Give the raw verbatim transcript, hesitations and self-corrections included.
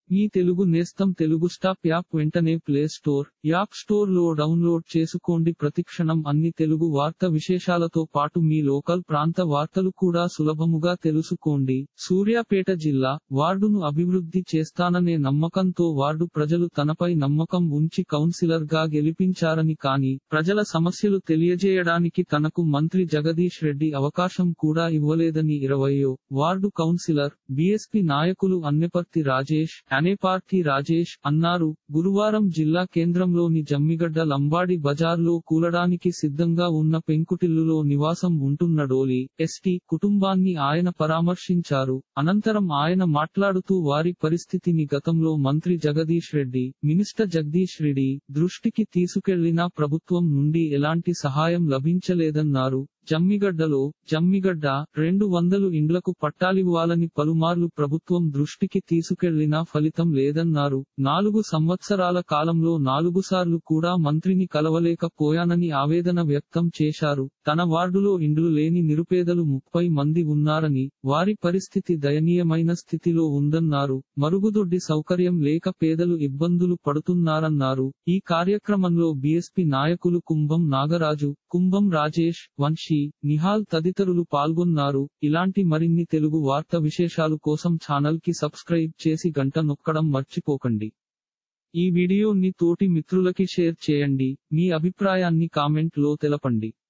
మీ తెలుగు నేస్తం Telugu stop app వెంటనే play store, app store లో డౌన్లోడ్ చేసుకోండి. ప్రతిక్షణం అన్ని తెలుగు వార్త విశేషాలతో పాటు మీ లోకల్ ప్రాంత వార్తలు కూడా సులభముగా తెలుసుకోండి. సూర్యాపేట జిల్లా వార్డును అభివృద్ధి చేస్తాననే నమ్మకంతో వార్డు ప్రజలు తనపై నమ్మకం ఉంచి కౌన్సిలర్ గా గెలిపించారని, కానీ ప్రజల సమస్యలు తెలియజేయడానికి తనకు మంత్రి జగదీష్ రెడ్డి అవకాశం కూడా ఇవ్వలేదని ఇరవయ్యో వార్డు కౌన్సిలర్, బీఎస్పీ నాయకులు అన్నెపర్తి రాజేష్, అనేపార్తి రాజేష్ అన్నారు. గురువారం జిల్లా కేంద్రంలోని జమ్మిగడ్డ లంబాడి బజార్లో కూలడానికి సిద్ధంగా ఉన్న పెంకుటిల్లులో నివాసం ఉంటున్న డోలి, ఎస్టీ కుటుంబాన్ని ఆయన పరామర్శించారు. అనంతరం ఆయన మాట్లాడుతూ వారి పరిస్థితిని గతంలో మంత్రి జగదీష్ రెడ్డి, మినిస్టర్ జగదీష్ రెడ్డి దృష్టికి తీసుకెళ్లినా ప్రభుత్వం నుండి ఎలాంటి సహాయం లభించలేదన్నారు. జమ్మిగడ్డలో జమ్మిగడ్డ రెండు వందలు ఇండ్లకు పట్టాలివ్వాలని పలుమార్లు ప్రభుత్వం దృష్టికి తీసుకెళ్లినా ఫలితం లేదన్నారు. నాలుగు సంవత్సరాల కాలంలో నాలుగుసార్లు కూడా మంత్రిని కలవలేకపోయానని ఆవేదన వ్యక్తం చేశారు. తన వార్డులో ఇండ్లు లేని నిరుపేదలు ముప్పై మంది ఉన్నారని, వారి పరిస్థితి దయనీయమైన స్థితిలో ఉందన్నారు. మరుగుదొడ్డి సౌకర్యం లేక పేదలు ఇబ్బందులు పడుతున్నారన్నారు. ఈ కార్యక్రమంలో బీఎస్పీ నాయకులు కుంభం నాగరాజు, కుంభం రాజేష్, వంశీ, నిహాల్ తదితరులు పాల్గొన్నారు. ఇలాంటి మరిన్ని తెలుగు వార్త విశేషాలు కోసం ఛానల్ కి సబ్స్క్రైబ్ చేసి గంట నొక్కడం మర్చిపోకండి. ఈ వీడియోని తోటి మిత్రులకి షేర్ చేయండి. మీ అభిప్రాయాన్ని కామెంట్ లో తెలపండి.